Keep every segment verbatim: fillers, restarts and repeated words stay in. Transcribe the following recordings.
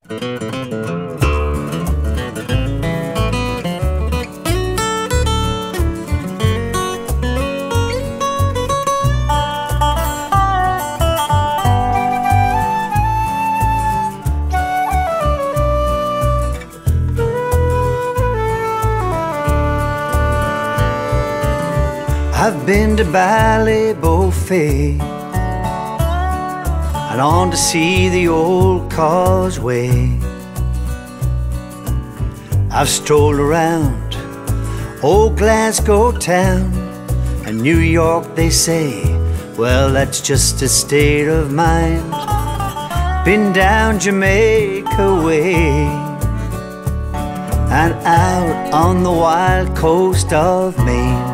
I've been to Ballybofey and on to see the old causeway. I've strolled around old Glasgow town and New York, they say, well, that's just a state of mind. Been down Jamaica way and out on the wild coast of Maine.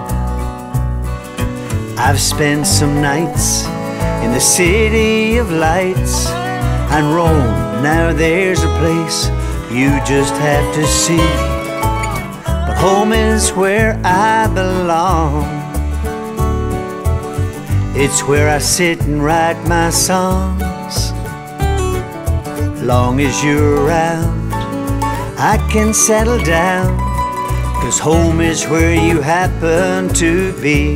I've spent some nights in the City of Lights and Rome. Now there's a place you just have to see. But home is where I belong. It's where I sit and write my songs. Long as you're around, I can settle down, 'cause home is where you happen to be.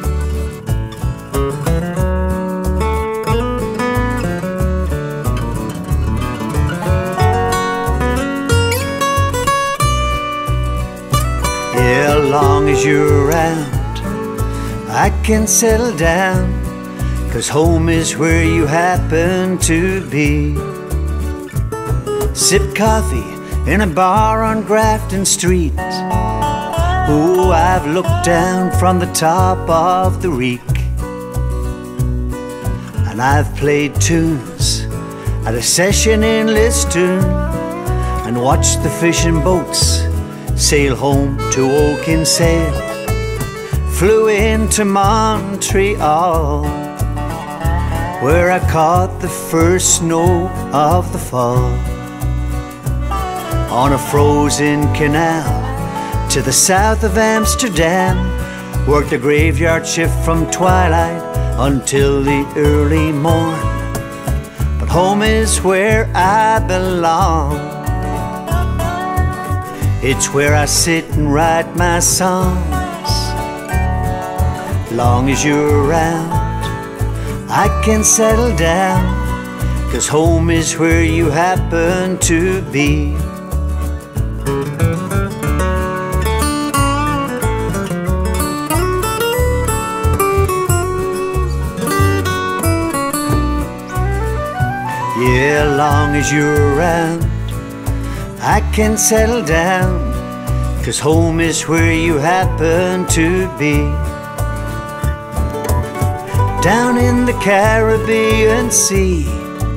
Yeah, long as you're around, I can settle down, 'cause home is where you happen to be. Sip coffee in a bar on Grafton Street. Oh, I've looked down from the top of the reek. And I've played tunes at a session in Liston and watched the fishing boats sail home to Old Kinsale. Flew into Montreal, where I caught the first snow of the fall. On a frozen canal to the south of Amsterdam, worked a graveyard shift from twilight until the early morn. But home is where I belong. It's where I sit and write my songs. Long as you're around, I can settle down, 'cause home is where you happen to be. Yeah, long as you're around, I can settle down, 'cause home is where you happen to be. Down in the Caribbean Sea,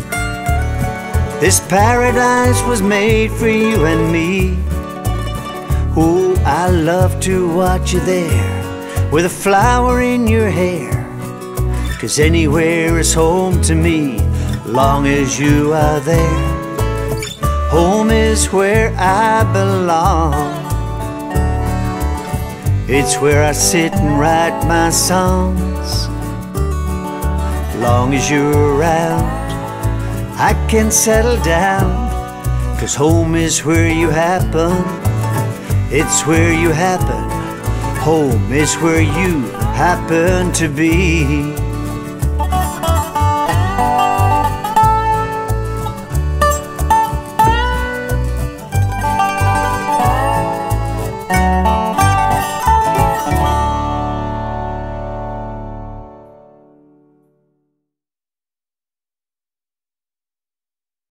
this paradise was made for you and me. Oh, I love to watch you there with a flower in your hair, 'cause anywhere is home to me, long as you are there. Home is where I belong. It's where I sit and write my songs. Long as you're around, I can settle down, 'cause home is where you happen. It's where you happen. Home is where you happen to be.